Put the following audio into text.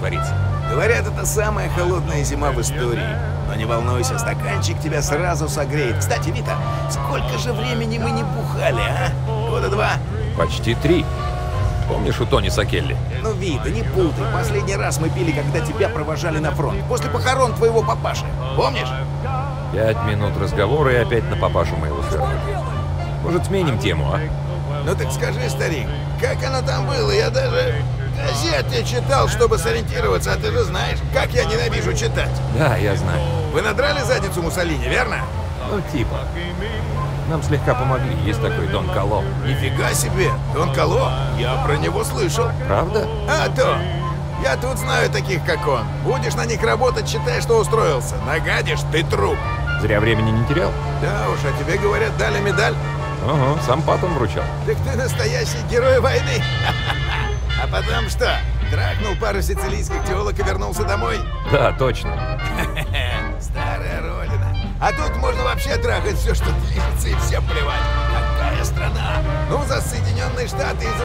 творится? Говорят, это самая холодная зима в истории. Но не волнуйся, стаканчик тебя сразу согреет. Кстати, Вита, сколько же времени мы не бухали, а? Года 2? Почти 3. Помнишь у Тони Сакелли? Ну, Вита, не путай. Последний раз мы пили, когда тебя провожали на фронт. После похорон твоего папаши. Помнишь? 5 минут разговора и опять на папашу моего свернуть. Может, сменим тему, а? Ну так скажи, старик, как оно там было? Я даже газеты читал, чтобы сориентироваться, а ты же знаешь, как я ненавижу читать. Да, я знаю. Вы надрали задницу Муссолини, верно? Ну, типа. Нам слегка помогли. Есть такой Дон Кало. Нифига себе! Дон Кало? Я про него слышал. Правда? А то! Я тут знаю таких, как он. Будешь на них работать, считай, что устроился. Нагадишь, ты труп. Зря времени не терял. Да уж, а тебе, говорят, дали медаль. Ага, сам Паттон вручал. Так ты настоящий герой войны. А потом что? Трахнул пару сицилийских телок и вернулся домой? Да, точно. Старая родина. А тут можно вообще трахать все, что движется, и всем плевать. Какая страна? Ну, за Соединенные Штаты и за